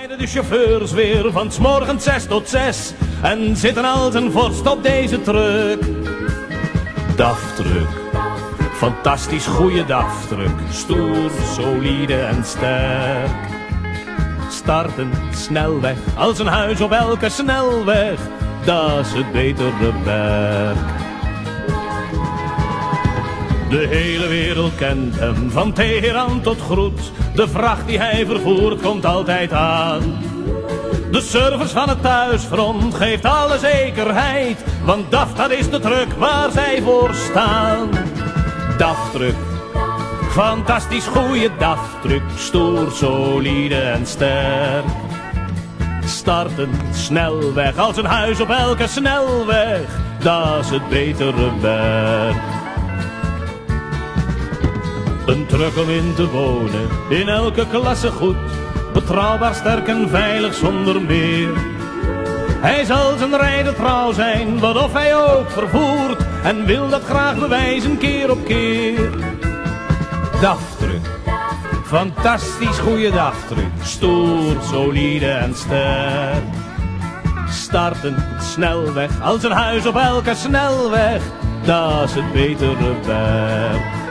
rijden de chauffeurs weer van 's morgens 6 tot 6 en zitten als een vorst op deze truck. DAF-truck, fantastisch goede DAF-truck, stoer, solide en sterk. Starten snelweg als een huis op elke snelweg, dat is het betere werk. De hele wereld kent hem, van Teheran tot Groet. De vracht die hij vervoert komt altijd aan. De service van het thuisfront geeft alle zekerheid, want DAF, dat is de truck waar zij voor staan. DAF-truck, fantastisch goeie DAF-truck, stoer, solide en sterk. Starten snelweg als een huis op elke snelweg, dat is het betere werk. Een truck om in te wonen, in elke klasse goed, betrouwbaar, sterk en veilig zonder meer. Hij zal zijn rijden trouw zijn, wat of hij ook vervoert, en wil dat graag bewijzen keer op keer. DAF-truck, fantastisch goede DAF-truck, stoer, solide en sterk. Starten snelweg als een huis op elke snelweg, dat is het betere werk.